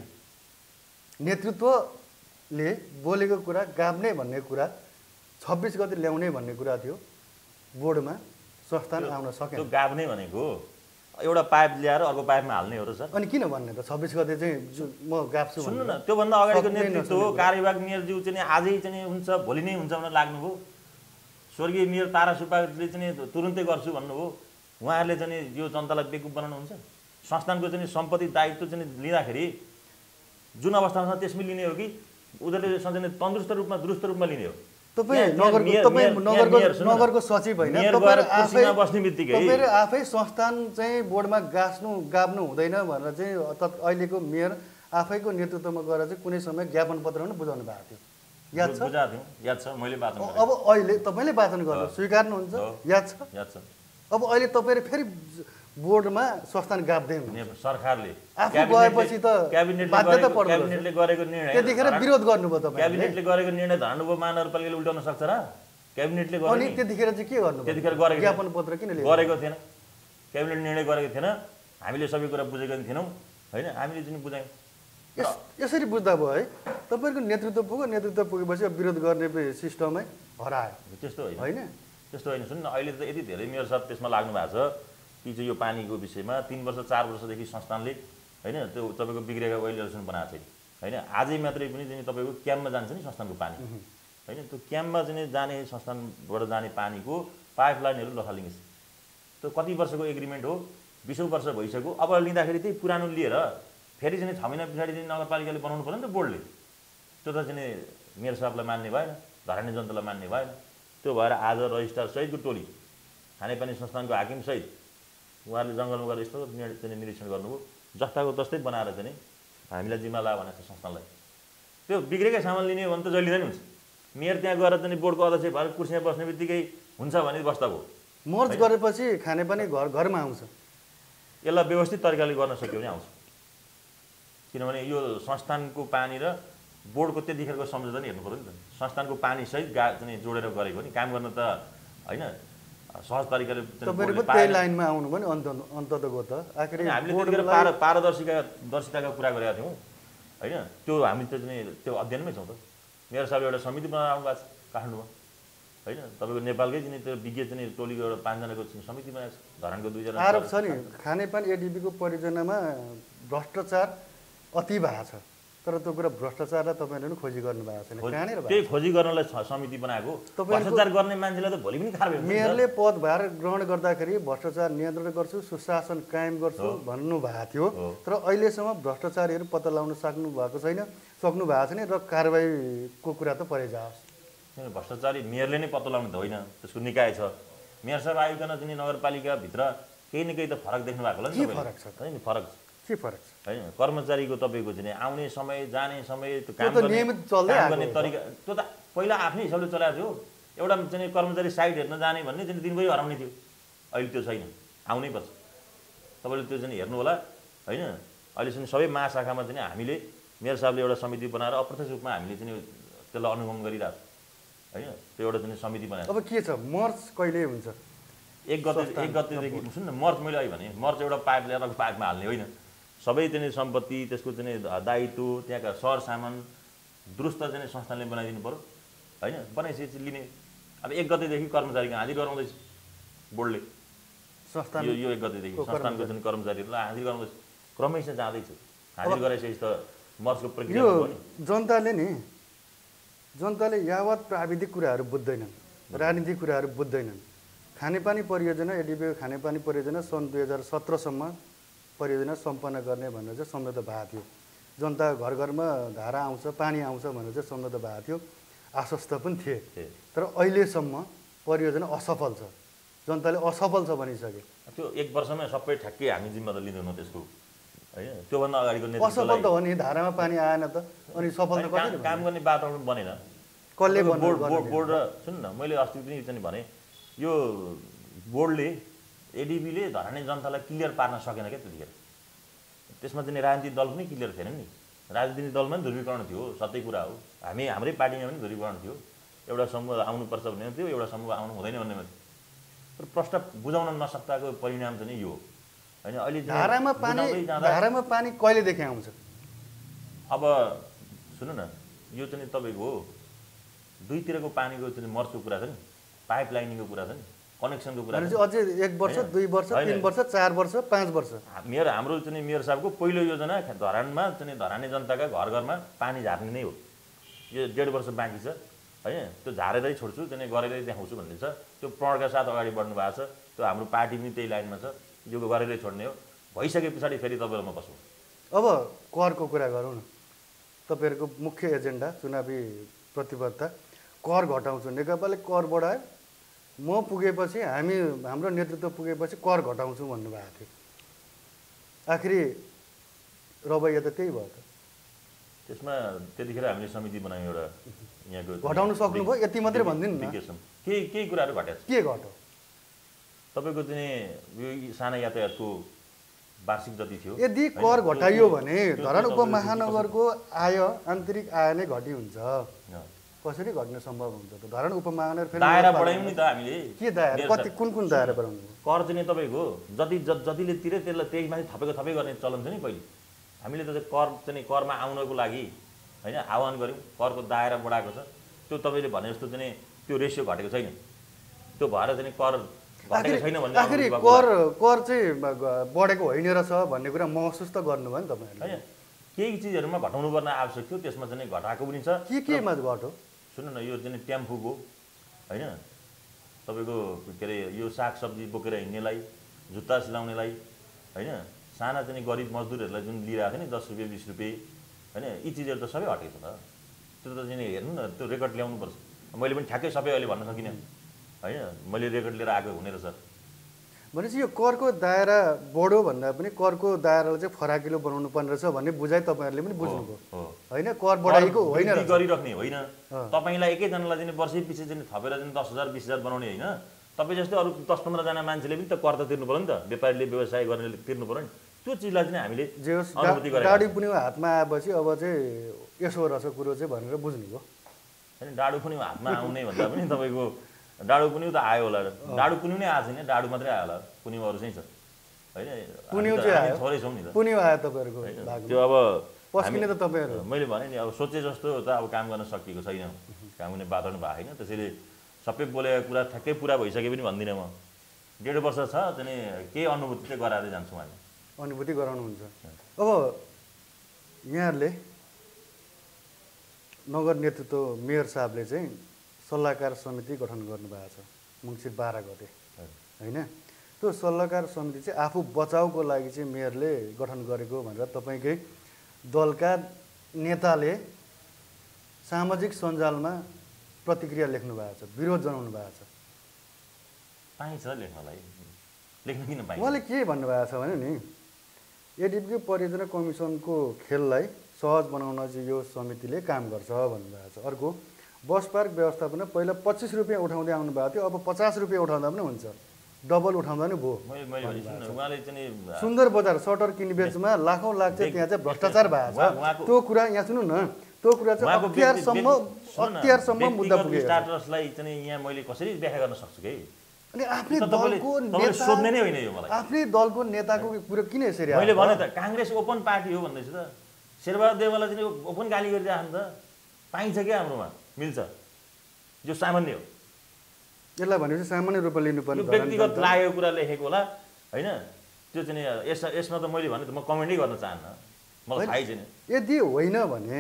[SPEAKER 2] नेतृत्वले बोलेको कुरा गाभ्ने भन्ने कुरा 26 गते ल्याउने भन्ने कुरा थियो, बोर्डमा संस्थान आउन सकेन।
[SPEAKER 1] त्यो गाभ्ने भनेको एउटा पाइप ल्याएर अर्को पाइपमा हाल्ने हो र सर।
[SPEAKER 2] अनि किन भन्ने त 26 गते चाहिँ म गाप्छु
[SPEAKER 1] सुन्नु न, त्योभन्दा अगाडिको नेतृत्व हो, कार्यवाहक मेयरज्यू चाहिँ आजै चाहिँ हुन्छ, भोलि नै हुन्छ भनेर लाग्नुभयो। स्वर्गीय मेयर तारा सुब्बाले चाहिँ तुरुन्तै गर्छु भन्नुभयो। उहाँहरूले चाहिँ यो जनतालाई बेकुफ बनाउनुहुन्छ। संस्थानको चाहिँ सम्पत्ति दायित्व चाहिँ लिँदाखेरि जुन अवस्थामा छ त्यसमै लिने हो कि उनीहरूले सञ्चालन तन्दुरुस्त रूपमा दुरुस्त रूपमा लिने हो?
[SPEAKER 2] नगरको सचिव होइन,
[SPEAKER 1] तपाईँहरू
[SPEAKER 2] आफै संस्थान चाहिँ बोर्डमा गाब्नु हुँदैन भनेर चाहिँ अहिलेको मेयर आफैको नेतृत्वमा गएर चाहिँ कुनै समय ज्ञापन पत्र पनि बुझाउनु भएको थियो, याद छ?
[SPEAKER 1] याद छ, मैले वाचन गरेँ।
[SPEAKER 2] अब अहिले तपाईँले वाचन गर्नु स्वीकार्नुहुन्छ, याद छ? अब अहिले तपाईँहरू फेरि बोर्डमा संस्थान गाब्दै हुनुहुन्छ।
[SPEAKER 1] सरकारले
[SPEAKER 2] आफू गएपछि त बाध्यता पर्छ,
[SPEAKER 1] क्याबिनेटले गरेको निर्णय
[SPEAKER 2] त्यतिखेर विरोध गर्नुभयो तपाईँ।
[SPEAKER 1] क्याबिनेटले गरेको निर्णय धरानुको महानगरपालिकाले उल्टाउन सक्छ र? क्याबिनेटले
[SPEAKER 2] अनि त्यतिखेर चाहिँ के गर्नु?
[SPEAKER 1] त्यतिखेर गरेको
[SPEAKER 2] ज्ञापन पत्र किन
[SPEAKER 1] गरेको थिएन? क्याबिनेट निर्णय गरेको थिएन, हामीले सबै कुरा बुझेको थिएनौँ होइन, हामीले जुन बुझायौँ।
[SPEAKER 2] यसरी बुझ्दा भयो है, तपाईँहरूको नेतृत्व पुगेपछि विरोध गर्ने सिस्टमै हरायो।
[SPEAKER 1] त्यस्तो होइन,
[SPEAKER 2] होइन
[SPEAKER 1] त्यस्तो होइन। सुन्नु न, अहिले त यति धेरै मेयर साहब त्यसमा लाग्नु भएको छ कि चाहिँ यो पानीको विषयमा 3 वर्ष 4 वर्षदेखि संस्थानले होइन त्यो तपाईँको बिग्रेका वेल बनाएको छैन होइन। आजै मात्रै पनि चाहिँ तपाईँको क्याम्पमा जान्छ नि संस्थानको पानी होइन, त्यो क्याम्पमा चाहिँ जाने संस्थानबाट जाने पानीको पाइप लाइनहरू लथालिङ्गै छ। त्यो कति वर्षको एग्रिमेन्ट हो, 20 वर्ष भइसक्यो। अब लिँदाखेरि त्यही पुरानो लिएर फेरि चाहिँ 6 महिना पछाडि चाहिँ नगरपालिकाले बनाउनु पर्यो नि त बोर्डले। त्यो त चाहिँ मेयर साहबलाई मान्ने भएन, धरानी जनतालाई मान्ने भएन। त्यो भएर आज रजिस्ट्रार सहितको टोली, खानेपानी संस्थानको हाकिम सहित उहाँहरूले जङ्गलमा गएर यस्तो चाहिँ निरीक्षण गर्नुभयो, जस्ताको तस्तै बनाएर चाहिँ हामीलाई जिम्मा ला भनेको छ संस्थानलाई। त्यो बिग्रेकै सामान लिने हो भने त जहिले नै हुन्छ। मेयर त्यहाँ गएर चाहिँ बोर्डको अध्यक्ष भएर कुर्सीमा बस्ने बित्तिकै हुन्छ भने बस्दाको
[SPEAKER 2] मर्ज गरेपछि खानेपानी घरमा आउँछ।
[SPEAKER 1] यसलाई व्यवस्थित तरिकाले गर्न सक्यो भने आउँछ, किनभने यो संस्थानको पानी र बोर्डको त्यतिखेरको सम्झौता नि हेर्नु पऱ्यो नि त। संस्थानको पानी सहित चाहिँ जोडेर गरेको नि, काम गर्न त होइन सहज तरिकाले
[SPEAKER 2] त्यही लाइनमा आउनु पनि अन्ततको त आखिर
[SPEAKER 1] हामीले त्यतिखेर पारदर्शिताको कुरा गरेका थियौँ होइन। त्यो हामी त चाहिँ त्यो अध्ययनमै छौँ त। मेयर साहब एउटा समिति बनाएर आउनु भएको छ काठमाडौँमा होइन, तपाईँको नेपालकै चाहिँ त्यो विज्ञ चाहिँ टोलीको एउटा 5 जनाको समिति बनाएको छ। धरानको 2 जना
[SPEAKER 2] आरोप छ नि खानेपानी एडिबीको परियोजनामा भ्रष्टाचार अति भएको छ, तर त्यो कुरा भ्रष्टाचारलाई तपाईँले पनि खोजी गर्नु भएको छैन। कहाँनिर
[SPEAKER 1] त्यही खोजी गर्नलाई समिति बनाएको। भ्रष्टाचार गर्ने मान्छेलाई त भोलि पनि खार हुन्छ।
[SPEAKER 2] मेयरले पदभार ग्रहण गर्दाखेरि भ्रष्टाचार नियन्त्रण गर्छु, सुशासन कायम गर्छु भन्नु भएको थियो, तर अहिलेसम्म भ्रष्टाचारीहरू पत्ता लगाउन सक्नु भएको छैन र कारबाहीको कुरा त परे जाओस्।
[SPEAKER 1] भ्रष्टाचारी मेयरले नै पत्ता लगाउनु त होइन, त्यसको निकाय छ। मेयर साहब आइकन चाहिँ नगरपालिकाभित्र केही न केही त फरक देख्नु भएको होला नि।
[SPEAKER 2] फरक छ
[SPEAKER 1] होइन, फरक छ।
[SPEAKER 2] के फरक छ?
[SPEAKER 1] होइन, कर्मचारीको तपाईँको चाहिँ आउने समय जाने समय त्यो काम
[SPEAKER 2] नियमित
[SPEAKER 1] गर्ने तरिका त्यो त पहिला आफ्नै हिसाबले चलाएको थियो। एउटा चाहिँ कर्मचारी साइड हेर्न जाने भन्ने चाहिँ दिनभरि हराउने थियो, अहिले त्यो छैन, आउनै पर्छ। तपाईँले त्यो चाहिँ हेर्नु होला होइन। अहिले चाहिँ सबै महाशाखामा चाहिँ हामीले मेयर साहबले एउटा समिति बनाएर अप्रत्यक्ष रूपमा हामीले चाहिँ त्यसलाई अनुगमन गरिरहेको छ होइन। त्यो एउटा चाहिँ समिति बनाएर
[SPEAKER 2] अब के छ, मर्च कहिले हुन्छ?
[SPEAKER 1] 1 गतेदेखि सुन्नु न, मर्च मैले अहिले भने मर्च एउटा पाइप ल्याएर पाइपमा हाल्ने होइन, सबै चाहिँ सम्पत्ति त्यसको चाहिँ दायित्व त्यहाँका सरसामान दुरुस्त चाहिँ संस्थानले बनाइदिनु पऱ्यो होइन। बनाइसकेपछि लिने। अब 1 गतेदेखि कर्मचारीको हाजिर गराउँदैछ बोर्डले।
[SPEAKER 2] संस्थान
[SPEAKER 1] यो 1 गतेदेखि संस्थानको जुन कर्मचारीहरूलाई हाजिर गराउँदैछ, क्रममै चाहिँ जाँदैछ। हाजिर गराइसकेपछि त मर्चको प्रक्रिया हो नि।
[SPEAKER 2] जनताले यावत प्राविधिक कुराहरू बुझ्दैनन्, राजनीतिक कुराहरू बुझ्दैनन्। खानेपानी परियोजना एडिबी खानेपानी परियोजना सन् 2017सम्म परियोजना सम्पन्न गर्ने भनेर चाहिँ सम्झौता भएको थियो। जनता घर घरमा धारा आउँछ, पानी आउँछ भनेर चाहिँ सम्झौता भएको थियो, आश्वस्त पनि थिए। तर अहिलेसम्म परियोजना असफल छ, जनताले असफल छ भनिसके।
[SPEAKER 1] त्यो 1 वर्षमै सबै ठ्याक्कै हामी जिम्मा त लिँदैनौँ त्यसको होइन। त्योभन्दा अगाडिको
[SPEAKER 2] असफल त हो नि, धारामा पानी आएन त, अनि सफल त कसरी?
[SPEAKER 1] काम गर्ने वातावरण बनेन।
[SPEAKER 2] कसले
[SPEAKER 1] बोर्ड र सुन्नु न, मैले अस्ति पनि चाहिँ भने यो बोर्डले एडिबीले धरानी जनतालाई क्लियर पार्न सकेन क्या त्यतिखेर। त्यसमा चाहिँ राजनीतिक दल पनि क्लियर थिएन नि। राजनीतिक दलमा पनि ध्रुवीकरण थियो, सत्य कुरा हो। हाम्रै पार्टीमा पनि ध्रुवीकरण थियो। एउटा समूह आउनुपर्छ भन्ने थियो, एउटा समूह आउनु हुँदैन भन्ने थियो। तर प्रश्न बुझाउन नसक्दाको परिणाम चाहिँ यो होइन। अहिले
[SPEAKER 2] धारामा पानी कहिलेदेखि आउँछ?
[SPEAKER 1] अब सुन्नु न, यो चाहिँ तपाईँको हो दुईतिरको पानीको चाहिँ मर्चको कुरा छ नि, पाइप लाइनिङको कुरा छ नि, कनेक्सनको कुरा छ।
[SPEAKER 2] अझै 1 वर्ष 2 वर्ष 3 वर्ष 4 वर्ष 5 वर्ष
[SPEAKER 1] हाम्रो चाहिँ मेयर साहबको पहिलो योजना धरानमा चाहिँ धरानी जनताका घर घरमा पानी झार्ने नै हो। यो 1.5 वर्ष बाँकी छ होइन। त्यो झारेरै छोड्छु, चाहिँ गरेरै देखाउँछु भन्ने छ। त्यो प्रणका साथ अगाडि बढ्नु भएको छ। त्यो हाम्रो पार्टी पनि त्यही लाइनमा छ, यो गरेरै छोड्ने हो। भइसके पछाडि फेरि तपाईँहरूमा बस्छु।
[SPEAKER 2] अब करको कुरा गरौँ न। तपाईँहरूको मुख्य एजेन्डा चुनावी प्रतिबद्धता कर घटाउँछु, नेकपाले कर बढायो, म पुगेपछि हाम्रो नेतृत्व पुगेपछि कर घटाउँछु भन्नुभएको थियो। आखिरी रवैया त त्यही भयो त।
[SPEAKER 1] त्यसमा त्यतिखेर हामीले समिति बनायौँ एउटा यहाँको।
[SPEAKER 2] घटाउनु सक्नुभयो, यति मात्रै भनिदिनु न।
[SPEAKER 1] केही कुराहरू घटाएको छ।
[SPEAKER 2] के घट्यो?
[SPEAKER 1] तपाईँको चाहिँ यो साना यातायातको वार्षिक जति थियो,
[SPEAKER 2] यदि कर घटाइयो भने धरान उपमहानगरको आन्तरिक आय नै घटी हुन्छ। कसरी घट्न सम्भव हुन्छ त? धरान उपमहानगर फेरि
[SPEAKER 1] दायरा बढायौँ नि त हामीले।
[SPEAKER 2] के दायरा? कति कुन दायरा बढाउनु?
[SPEAKER 1] कर चाहिँ तपाईँको जतिले तिरे त्यसलाई त्यही माथि थपे गर्ने चलन छ नि। पहिले हामीले त कर चाहिँ करमा आउनको लागि होइन आह्वान गऱ्यौँ, करको दायरा बढाएको छ। त्यो तपाईँले भने जस्तो चाहिँ त्यो रेसियो घटेको छैन। त्यो भएर चाहिँ कर घटेको छैन भन्ने
[SPEAKER 2] आखिरी कर चाहिँ बढेको होइन रहेछ भन्ने कुरा महसुस त गर्नुभयो नि तपाईँहरूले।
[SPEAKER 1] होइन, केही चिजहरूमा घटाउनु पर्ने आवश्यक थियो, त्यसमा चाहिँ घटाएको पनि छ।
[SPEAKER 2] केमा घट्यो?
[SPEAKER 1] सुन्नु न, यो चाहिँ टेम्पोको होइन तपाईँको के अरे यो सागसब्जी बोकेर हिँड्नेलाई, जुत्ता सिलाउनेलाई होइन, साना चाहिँ गरिब मजदुरहरूलाई जुन लिइरहेको थियो नि 10 रुपियाँ 20 रुपियाँ होइन, यी चिजहरू त सबै हटेको छ त। त्यो त चाहिँ हेर्नु न, त्यो रेकर्ड ल्याउनुपर्छ। मैले पनि ठ्याक्कै सबै अहिले भन्न सकिनँ होइन, मैले रेकर्ड लिएर आएको हुने रहेछ।
[SPEAKER 2] भनेपछि यो करको दायरा बढ्यो भन्दा पनि करको दायरालाई चाहिँ फराकिलो बनाउनु पर्ने रहेछ भन्ने बुझाइ तपाईँहरूले पनि बुझ्नुभयो होइन? कर बढाइको होइन,
[SPEAKER 1] गरिराख्ने होइन। तपाईँलाई एकैजनालाई चाहिँ वर्षै पछि चाहिँ थपेर चाहिँ 10,000 20,000 बनाउने होइन। तपाईँ जस्तै अरू 10-15 जना मान्छेले पनि त कर त तिर्नु पऱ्यो नि त। व्यापारीले व्यवसाय गर्नेले तिर्नु पऱ्यो नि। त्यो चिजलाई चाहिँ हामीले अनुभूति गरेका।
[SPEAKER 2] डाडु पुन्यु हातमा आएपछि अब चाहिँ यसो रहेछ कुरो चाहिँ भनेर बुझ्नुभयो
[SPEAKER 1] होइन। डाडु पुन्यु हातमा आउने भन्दा पनि तपाईँको डाडु पुन्यु त आयो होला। डाडु पुन्यु नै आएको छैन, डाडु मात्रै आयो होला। पुन्यु अरू चाहिँ छ होइन।
[SPEAKER 2] पुन्यु चाहिँ
[SPEAKER 1] थोरै छौँ नि त।
[SPEAKER 2] पुन्यु आयो तपाईँहरूको
[SPEAKER 1] त्यो अब
[SPEAKER 2] पस्किने त तपाईँहरू।
[SPEAKER 1] मैले भने नि अब सोचे जस्तो त अब काम गर्न सकिएको छैन, काम गर्ने वातावरण भएको होइन। त्यसैले सबै बोलेको कुरा ठ्याक्कै पुरा भइसके पनि भन्दिनँ म। 1.5 वर्ष छ चाहिँ केही अनुभूति चाहिँ गराएर जान्छौँ हामी।
[SPEAKER 2] अनुभूति गराउनुहुन्छ। अब यहाँहरूले नगर नेतृत्व मेयर साहबले चाहिँ सल्लाहकार समिति गठन गर्नुभएको छ मङ्सिर 12 गते होइन? त्यो सल्लाहकार समिति चाहिँ आफू बचाउको लागि चाहिँ मेयरले गठन गरेको भनेर तपाईँकै दलका नेताले सामाजिक सञ्जालमा प्रतिक्रिया लेख्नु भएको छ, विरोध जनाउनु भएको छ।
[SPEAKER 1] पाइन्छ लेख्नलाई, लेख्न किन पाइन्छ?
[SPEAKER 2] उहाँले के भन्नुभएको छ भने नि, एडिपी परियोजना कमिसनको खेललाई सहज बनाउन चाहिँ यो समितिले काम गर्छ भन्नुभएको छ। अर्को, बस पार्क व्यवस्थापन पहिला 25 रुपियाँ उठाउँदै आउनु भएको थियो, अब 50 रुपियाँ उठाउँदा पनि हुन्छ, डबल उठाउँदा पनि भयो। सुन्दर बजार सटर किनबेचमा लाखौँ लाख चाहिँ त्यहाँ चाहिँ भ्रष्टाचार भएको छ। त्यो कुरा यहाँ सुन्नु न, त्यो कुरा चाहिँ अख्तियारसम्म मुद्दा पुग्यो।
[SPEAKER 1] स्टार्टर्सलाई चाहिँ यहाँ मैले कसरी व्याख्या गर्न सक्छु कि?
[SPEAKER 2] अनि आफ्नै दलको नेता
[SPEAKER 1] सोध्ने नै होइन यो मलाई।
[SPEAKER 2] आफ्नै दलको नेताको कुरा किन यसरी?
[SPEAKER 1] मैले भने त काङ्ग्रेस ओपन पार्टी हो भन्दैछु त। शेरबहादुर देवाललाई चाहिँ ओपन गाली गरिरहेको त पाइन्छ क्या? हाम्रोमा मिल्छ, जो सामान्य हो।
[SPEAKER 2] यसलाई भनेपछि सामान्य रूपमा लिनुपर्ने
[SPEAKER 1] व्यक्तिगत लागेको कुरा लेखेको होला होइन। त्यो चाहिँ यसमा त मैले भने त म कमेन्टै गर्न चाहन्न, मलाई थाहै छैन।
[SPEAKER 2] यदि होइन भने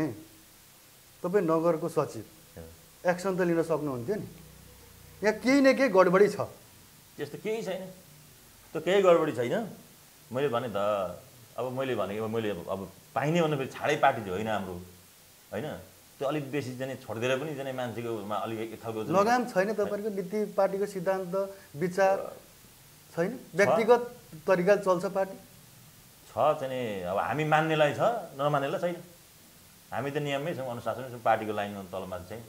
[SPEAKER 2] तपाईँ नगरको सचिव एक्सन त लिन सक्नुहुन्थ्यो नि। यहाँ केही न केही गडबडी छ।
[SPEAKER 1] त्यस्तो केही छैन, त्यो केही गडबडी छैन। मैले भने त अब मैले भनेको मैले अब पाइने भन्दा फेरि छाडै पार्टी चाहिँ होइन हाम्रो होइन। त्यो अलिक बेसी चाहिँ छोडिदिएर पनि चाहिँ मान्छेकोमा अलिक एक खालको
[SPEAKER 2] लगाम छैन। तपाईँको नीति पार्टीको सिद्धान्त विचार छैन, व्यक्तिगत तरिकाले चल्छ पार्टी
[SPEAKER 1] छ चाहिँ। अब हामी मान्नेलाई छ, नमान्नेलाई छैन। हामी त नियममै छौँ, अनुशासनमै छौँ, पार्टीको लाइन तलमा चाहिँ।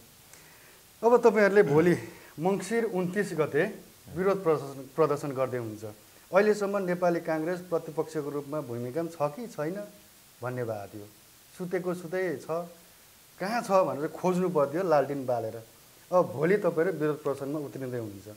[SPEAKER 2] अब तपाईँहरूले भोलि मङ्सिर 29 गते विरोध प्रदर्शन गर्दै हुन्छ। अहिलेसम्म नेपाली काङ्ग्रेस प्रतिपक्षको रूपमा भूमिका छ कि छैन भन्ने भएको थियो। सुतेको सुतै छ, कहाँ छ भनेर खोज्नु पर्थ्यो लालटिन बालेर। अब भोलि तपाईँहरू विरोध प्रदर्शनमा उत्रिँदै हुनुहुन्छ।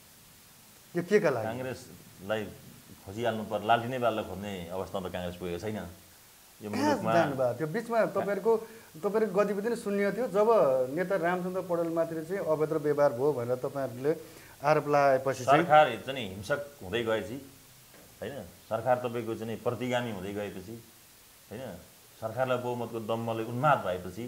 [SPEAKER 2] यो के का लागि?
[SPEAKER 1] काङ्ग्रेसलाई खोजिहाल्नु पर्छ, लालटिनै बालेर खोज्ने अवस्थामा काङ्ग्रेस पुगेको छैन। यो
[SPEAKER 2] मुलुकमा जानुभएको थियो बिचमा तपाईँहरूको गतिविधि नै शून्य थियो। जब नेता रामचन्द्र पौडेलमाथि चाहिँ अभद्र व्यवहार भयो भनेर तपाईँहरूले आरोप लगाएपछि
[SPEAKER 1] सरकार चाहिँ हिंसक हुँदै गएपछि होइन, सरकार तपाईँको चाहिँ प्रतिगामी हुँदै गएपछि होइन, सरकारलाई बहुमतको दम्बले उन्माद भएपछि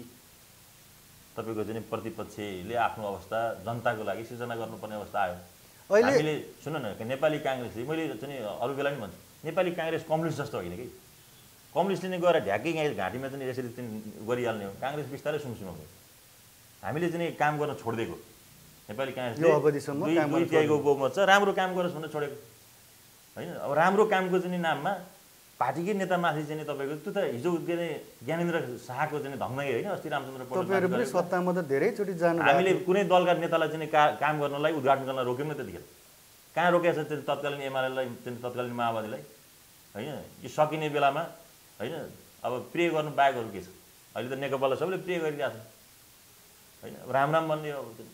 [SPEAKER 1] तपाईँको चाहिँ प्रतिपक्षले आफ्नो अवस्था जनताको लागि सिर्जना गर्नुपर्ने अवस्था आयो। हामीले सुन्नु न, नेपाली काङ्ग्रेसले मैले चाहिँ अरू बेला पनि भन्छु, नेपाली काङ्ग्रेस कम्युनिस्ट जस्तो होइन कि। कम्युनिस्टले नै गएर ढ्याकै घाँटीमा चाहिँ यसरी चाहिँ गरिहाल्ने हो। काङ्ग्रेस बिस्तारै सुमसुम हो। हामीले चाहिँ काम गर्न छोडिदिएको नेपाली
[SPEAKER 2] यो अवधिसम्म काम गर्न
[SPEAKER 1] तिहाईको बहुमत छ राम्रो काम गरोस् भनेर छोडेको होइन। अब राम्रो कामको चाहिँ नाममा पार्टीकै नेतामाथि चाहिँ तपाईँको त्यो त हिजो ज्ञानेन्द्र शाहको चाहिँ धङ्गै होइन अस्ति रामचन्द्र
[SPEAKER 2] तपाईँहरू पनि सत्तामा त धेरैचोटि जानु
[SPEAKER 1] हामीले कुनै दलका नेतालाई चाहिँ काम गर्नलाई उद्घाटन गर्न रोक्यौँ न त्यतिखेर कहाँ रोकेको छ तत्कालीन एमालेलाई तत्कालीन माओवादीलाई होइन। यो सकिने बेलामा होइन अब प्रे गर्नु बाहेकहरू के छ अहिले त नेकपालाई सबैले प्रे गरिरहेको छ होइन। राम राम भन्ने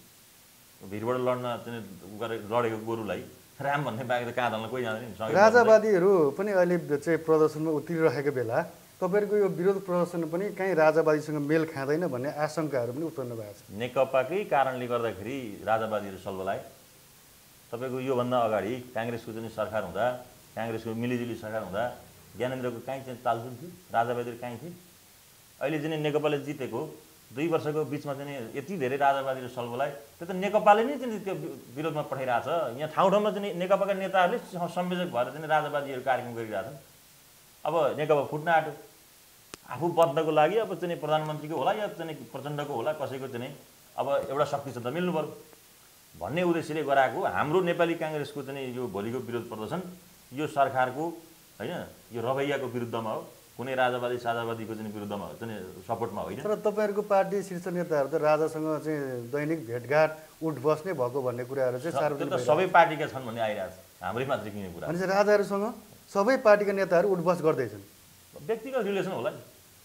[SPEAKER 1] अब भिरबाट लड्न चाहिँ लडेको गोरुलाई राम भन्ने बाहेक त कहाँ दलमा कोही जाँदैन।
[SPEAKER 2] राजावादीहरू पनि अहिले चाहिँ प्रदर्शनमा उत्रिरहेको बेला तपाईँहरूको यो विरोध प्रदर्शन पनि कहीँ राजावादीसँग मेल खाँदैन भन्ने आशंकाहरू पनि उत्पन्न भएको छ।
[SPEAKER 1] नेकपाकै कारणले गर्दाखेरि राजावादीहरू सल्बलाए। तपाईँको योभन्दा अगाडि काङ्ग्रेसको चाहिँ सरकार हुँदा काङ्ग्रेसको मिलिजुली सरकार हुँदा ज्ञानेन्द्रको कहीँ चाहिँ तालजुल थियो राजावादीहरू कहीँ थिए। अहिले चाहिँ नेकपाले जितेको 2 वर्षको बिचमा चाहिँ यति धेरै राजावादीहरू सल्बलाए त्यो त नेकपाले नै चाहिँ त्यो विरोधमा पठाइरहेछ। यहाँ ठाउँ ठाउँमा चाहिँ नेकपाका नेताहरूले संयोजक भएर चाहिँ राजावादीहरू कार्यक्रम गरिरहेछन्। अब नेकपा फुट्न आँट्यो आफू बद्नको लागि अब चाहिँ प्रधानमन्त्रीको होला या चाहिँ प्रचण्डको होला कसैको चाहिँ अब एउटा शक्ति छ त मिल्नु पर्यो भन्ने उद्देश्यले गराएको हाम्रो नेपाली काङ्ग्रेसको चाहिँ यो भोलिको विरोध प्रदर्शन यो सरकारको होइन यो रवैयाको विरुद्धमा हो कुनै राजावादी साझावादीको चाहिँ विरुद्धमा हो चाहिँ सपोर्टमा होइन।
[SPEAKER 2] तर तपाईँहरूको पार्टी शीर्ष नेताहरू त राजासँग चाहिँ दैनिक भेटघाट उठबस नै भएको भन्ने कुराहरू चाहिँ सार्वजनिक
[SPEAKER 1] सबै पार्टीका छन् भन्ने आइरहेको छ हाम्रै मात्रै किने कुरा।
[SPEAKER 2] भनेपछि राजाहरूसँग सबै पार्टीका नेताहरू उठबस गर्दैछन्।
[SPEAKER 1] व्यक्तिगत रिलेसन होला नि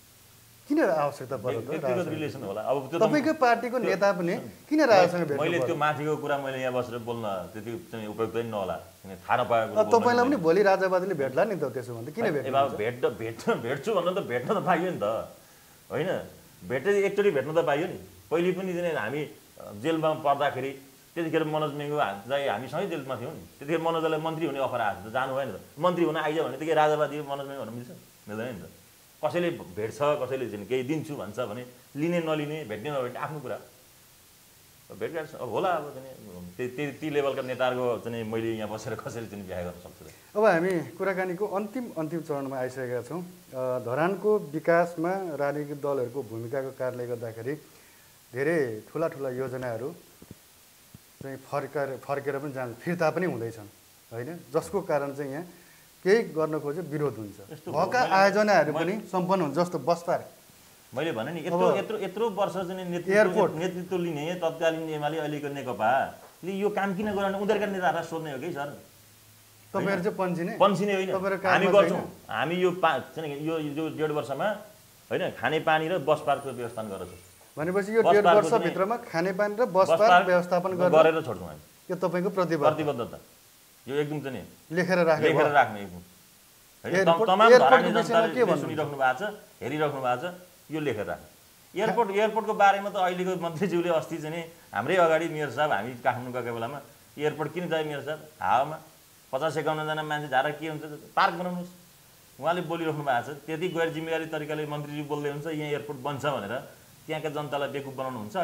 [SPEAKER 2] किन आवश्यकता पर्यो त
[SPEAKER 1] व्यक्तिगत रिलेसन होला। अब त्यो
[SPEAKER 2] तपाईँकै पार्टीको नेता पनि किन राजासँग भेट्नु
[SPEAKER 1] मैले त्यो माथिको कुरा मैले यहाँ बसेर बोल्न त्यति चाहिँ उपयुक्त नै नहोला किन थाहा नपाएको
[SPEAKER 2] तपाईँलाई पनि भोलि राजावादीले भेट्ला नि त त्यसो भने किन
[SPEAKER 1] भेट्छु भन्नु त भेट्न त पाइयो नि त होइन। एकचोटि भेट्न त पाइयो नि। पहिले पनि हामी जेलमा पर्दाखेरि त्यतिखेर मनोज मेङ्गो चाहिँ हामीसँगै जेलमा थियौँ नि। त्यतिखेर मनोजलाई मन्त्री हुने अफर आएको त जानु भएन त मन्त्री हुन आइज भने त्यतिखेर राजावादी मनोज मेङ्गो भन्न मिल्छ मिल्दैन नि त। कसैले भेट्छ कसैले चाहिँ केही दिन्छु भन्छ भने लिने नलिने भेट्ने नभेट्ने आफ्नो कुरा भेटघाट अब होला। अब चाहिँ ती लेभलका नेताहरूको चाहिँ मैले यहाँ बसेर कसरी चाहिँ बिहा गर्न सक्छु।
[SPEAKER 2] अब हामी कुराकानीको अन्तिम चरणमा आइसकेका छौँ। धरानको विकासमा राजनीतिक दलहरूको भूमिकाको कारणले गर्दाखेरि धेरै ठुला योजनाहरू चाहिँ फर्केर पनि जान्छ फिर्ता पनि हुँदैछन् होइन। जसको कारण चाहिँ यहाँ केही गर्न खोजे विरोध हुन्छ। भएका आयोजनाहरू पनि सम्पन्न हुन्छ जस्तो बस पार्क
[SPEAKER 1] मैले भने नि यत्रो वर्ष चाहिँ नेतृत्व लिने तत्कालीन एमाले अहिलेको नेकपाले यो काम किन गरेन उनीहरूका नेताहरूलाई सोध्ने हो कि सर।
[SPEAKER 2] तपाईँहरू चाहिँ
[SPEAKER 1] पन्सिने होइन हामी गर्छौँ। हामी यो यो 1.5 वर्षमा होइन खानेपानी र बस पार्कको व्यवस्थापन गर्छौँ।
[SPEAKER 2] भनेपछि यो 1.5 वर्षभित्रमा खानेपानी र बस पार्क व्यवस्थापन
[SPEAKER 1] गरेर छोड्छौँ हामी।
[SPEAKER 2] यो तपाईँको
[SPEAKER 1] प्रतिबद्धता यो एकदम चाहिँ
[SPEAKER 2] लेखेर राख्ने
[SPEAKER 1] एकदम तमाम धरानी जनताले सुनिराख्नु भएको छ हेरिराख्नु भएको छ यो लेखेर राख्नु। एयरपोर्टको बारेमा त अहिलेको मन्त्रीज्यूले अस्ति चाहिँ हाम्रै अगाडि मेयर साहब हामी काठमाडौँ गएको बेलामा एयरपोर्ट किन चाहियो मेयर साहब हावामा 50-51 जना मान्छे झारा के हुन्छ पार्क बनाउनुहोस् उहाँले बोलिराख्नु भएको छ। त्यति गैर जिम्मेवारी तरिकाले मन्त्रीज्यू बोल्दै हुन्छ यहाँ एयरपोर्ट बन्छ भनेर त्यहाँका जनतालाई बेकुफ बनाउनु हुन्छ।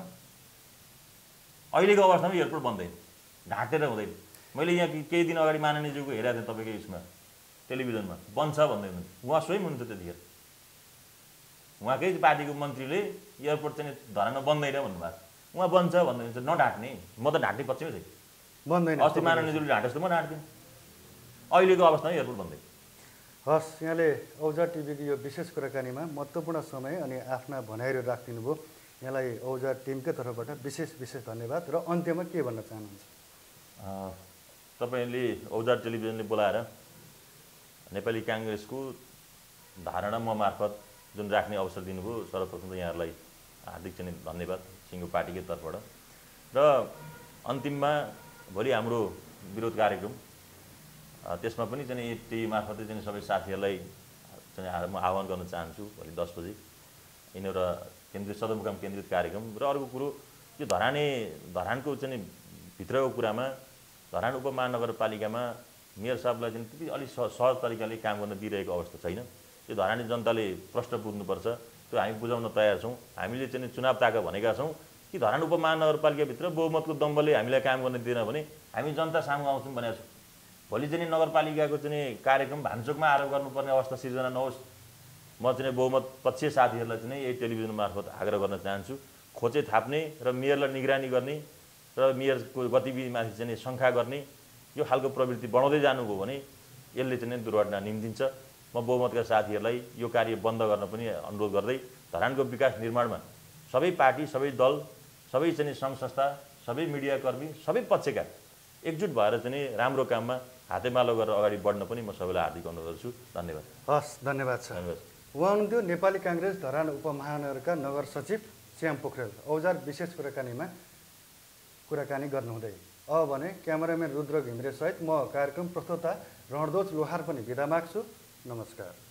[SPEAKER 1] अहिलेको अवस्थामा एयरपोर्ट बन्दैन ढाँटेर हुँदैन। मैले यहाँ केही दिन अगाडि माननीयज्यूको हेरेको थिएँ तपाईँको यसमा टेलिभिजनमा बन्छ भन्दै हुनुहुन्छ उहाँ स्वयं हुनुहुन्छ त्यतिखेर उहाँकै पार्टीको मन्त्रीले एयरपोर्ट चाहिँ धरानमा बन्दैन भन्नुभएको छ। उहाँ बन्छ भन्दै हुन्छ नढाँट्ने म त ढाँट्ने पक्षमै थिएँ
[SPEAKER 2] बन्दैन।
[SPEAKER 1] अस्ति माननीयज्यूले ढाँटे जस्तो म ढाँट्दिनँ। अहिलेको अवस्थामा एयरपोर्ट बन्दैन।
[SPEAKER 2] हस् यहाँले औजार टिभीको यो विशेष कुराकानीमा महत्त्वपूर्ण समय अनि आफ्ना भनाइहरू राखिदिनु भयो। यहाँलाई औजार टिमकै तर्फबाट विशेष धन्यवाद। र अन्त्यमा के भन्न चाहनुहुन्छ?
[SPEAKER 1] तपाईँले औजार टेलिभिजनले बोलाएर नेपाली काङ्ग्रेसको धारणा म मार्फत जुन राख्ने अवसर दिनुभयो सर्वप्रथम त यहाँहरूलाई हार्दिक चाहिँ धन्यवाद सिङ्गो पार्टीकै तर्फबाट। र अन्तिममा भोलि हाम्रो विरोध कार्यक्रम त्यसमा पनि चाहिँ टिभी मार्फतै चाहिँ सबै साथीहरूलाई चाहिँ म आह्वान गर्न चाहन्छु। भोलि 10 बजे यिनीहरू केन्द्रित सदरमुकाम केन्द्रित कार्यक्रम। र अर्को कुरो यो धरानको चाहिँ भित्रको कुरामा धरान उपमहानगरपालिकामा मेयर साहबलाई चाहिँ त्यति अलिक सहज तरिकाले काम गर्न दिइरहेको अवस्था छैन। यो धरानी जनताले प्रश्न बुझ्नुपर्छ। त्यो हामी बुझाउन तयार छौँ। हामीले चाहिँ चुनाव ताका भनेका छौँ कि धरान उपमहानगरपालिकाभित्र बहुमतको दम्बले हामीलाई काम गर्न दिएन भने हामी जनता सामु आउँछौँ भनेको छौँ। भोलि चाहिँ नगरपालिकाको चाहिँ कार्यक्रम भान्चोकमा आरोप गर्नुपर्ने अवस्था सिर्जना नहोस्। म चाहिँ बहुमत पक्षीय साथीहरूलाई चाहिँ यही टेलिभिजन मार्फत आग्रह गर्न चाहन्छु। खोचे थाप्ने र मेयरलाई निगरानी गर्ने र मेयरको गतिविधिमाथि चाहिँ शङ्का गर्ने यो खालको प्रवृत्ति बढाउँदै जानुभयो भने यसले चाहिँ दुर्घटना निम्तिन्छ। म बहुमतका साथीहरूलाई यो कार्य बन्द गर्न पनि अनुरोध गर्दै धरानको विकास निर्माणमा सबै पार्टी, सबै दल, सबै चाहिँ सङ्घ संस्था, सबै मिडियाकर्मी, सबै पक्षकार एकजुट भएर चाहिँ राम्रो काममा हातेमालो गरेर अगाडि बढ्न पनि म सबैलाई हार्दिक अनुरोध गर्छु। धन्यवाद।
[SPEAKER 2] हस्, धन्यवाद छ। उहाँ हुनुहुन्थ्यो नेपाली काङ्ग्रेस धरान उपमहानगरका नगर सचिव श्याम पोखरेल। औजार विशेष कुराकानी गर्नुहुँदै अब भने क्यामेराम्यान रुद्र घिमिरे सहित म कार्यक्रम प्रस्तोता रणध्वज लोहार पनि बिदा माग्छु। नमस्कार।